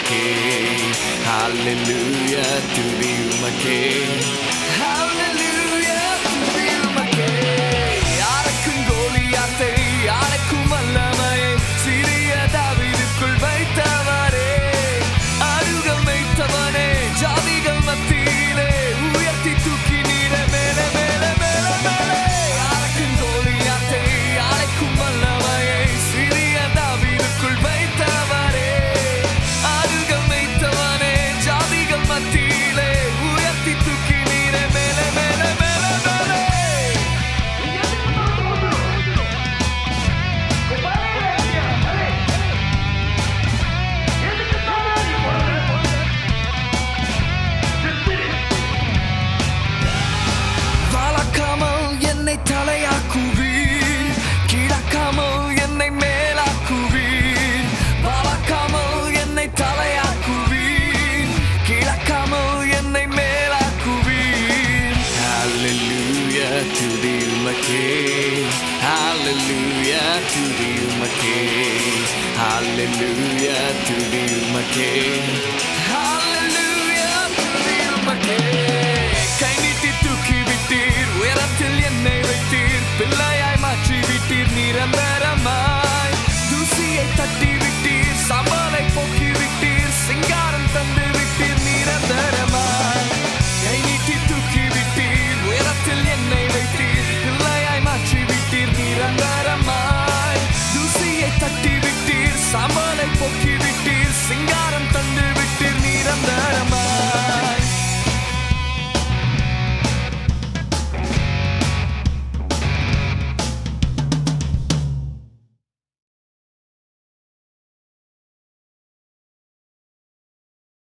உமக்கே Hallelujah துதி உமக்கே Hallelujah துதி உமக்கே யாருக்கும் கோலியாத்தை யாருக்கும் வல்லமையை சிறிய தாவீதுக்குள் வைத்தவரே அருகம் வைத்தவனே ஜாதிகள் மத்தியிலே உயர்த்தி தூக்கி நீரை மேலே மேலே மேலே மேலே யாருக்கும் கோலியாத்தை யாருக்கும் வல்லமையை சிறிய தாவீதுக்குள் வைத்தவரே அருகம் வைத்தவனே ஜாதிகள் மத்தியிலே உயர்த்தி தூக்கி நீரை மேலே மேலே மேலே மேலே வளர்க்காமல் என்னை தலையாக்குவீர் கீழாக்காமல் என்னை மேலாக்குவீர் வளர்க்காமல் என்னை தலையாக்குவீர் கீழாக்காமல் என்னை மேலாக்குவீர் Hallelujah துதி உமக்கே Hallelujah துதி உமக்கே Hallelujah துதி உமக்கே Hallelujah துதி உமக்கே கை நீட்டி தூக்கி விட்டீர் உயரத்தில் என்னை வைத்தீர் பிள்ளையாய் மாற்றி விட்டீர் நிரந்தரமாய் தூசியை தட்டி